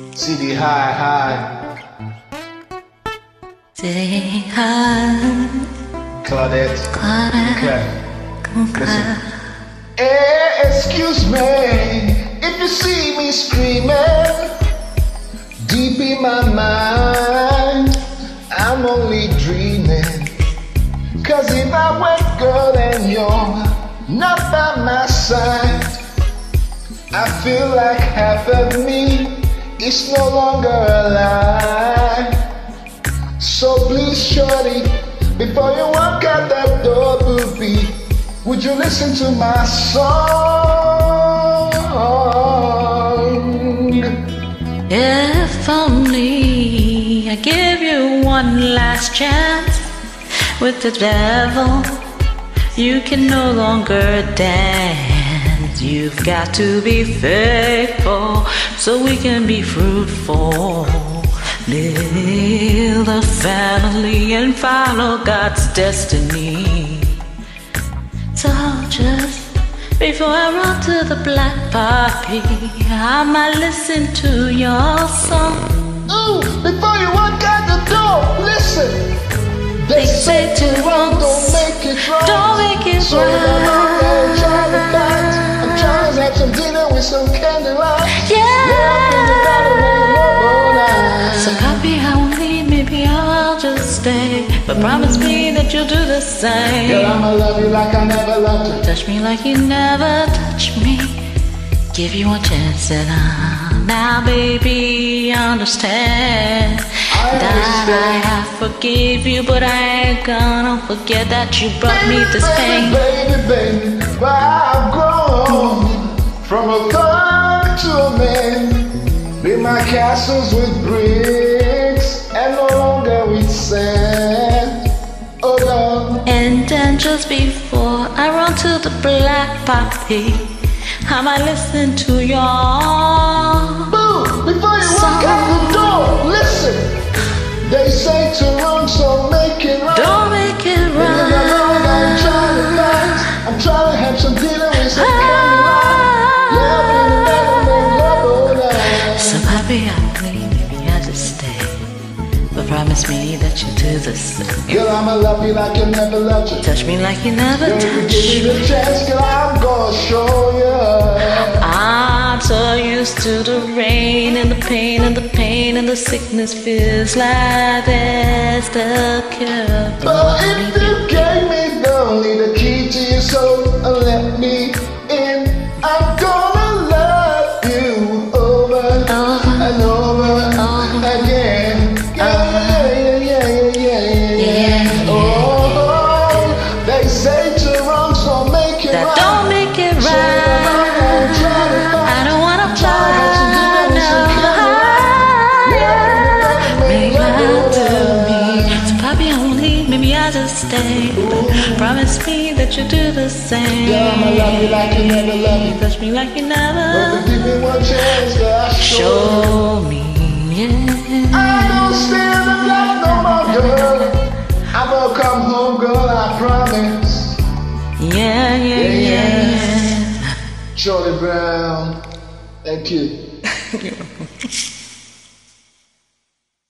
City high. City high. Claudette. Claire. Listen. Excuse me if you see me screaming. Deep in my mind, I'm only dreaming. Cause if I went, girl, and you're not by my side, I feel like half of me is no longer alive. So please, shorty, before you walk out that door, booby, would you listen to my song? If only I give you one last chance with the devil, you can no longer dance. You've got to be faithful so we can be fruitful. Build a family and follow God's destiny. So just before I run to the black poppy, I might listen to your song. Before you walk out the door, listen. They say to run, don't make it right. Don't make it so right. I'm trying to fight. I'm trying to have some dinner with some candlelight. So copy how we leave, maybe I'll just stay. But promise me that you'll do the same. Girl, I'ma love you like I never loved you. Touch me like you never touched me. Give you a chance and now baby understand that I have forgive you, but I ain't gonna forget that you brought me this pain. Baby, I've grown from a thug to a man. Build my castles with bricks and no longer with sand. Oh no. And then just before I run to the black poppy, I might listen to your before you walk out the door, listen. They say to run, so make it right. Don't make it right. I'm trying to fight. I'm trying to have some dinner with some candlelight. So happy I leave, maybe I just stay. But promise me that you'll do the same. Girl, I'ma love you like you never loved you. Touch me like you never touched me. Give me the chance, girl, I'm gonna show you. I'm so used to the rain and the pain and the pain and the sickness feels like there's the cure. But if you gave me only the key to your soul and let me in, I'm gonna love you over and over again. Yeah. Oh, they say to wrong, so make it that right. Don't make it right. I don't wanna fly. Make love to me. So Poppy, I won't leave. Maybe I'll just stay. But promise me that you'll do the same. Yeah, I'ma love you like you never loved me. Touch me like you never. But give me one chance, girl, I'll show me. Yeah. I don't stay in the black no more, girl. I'm gonna come home, girl, I promise. Yeah. Charlie Brown, thank you.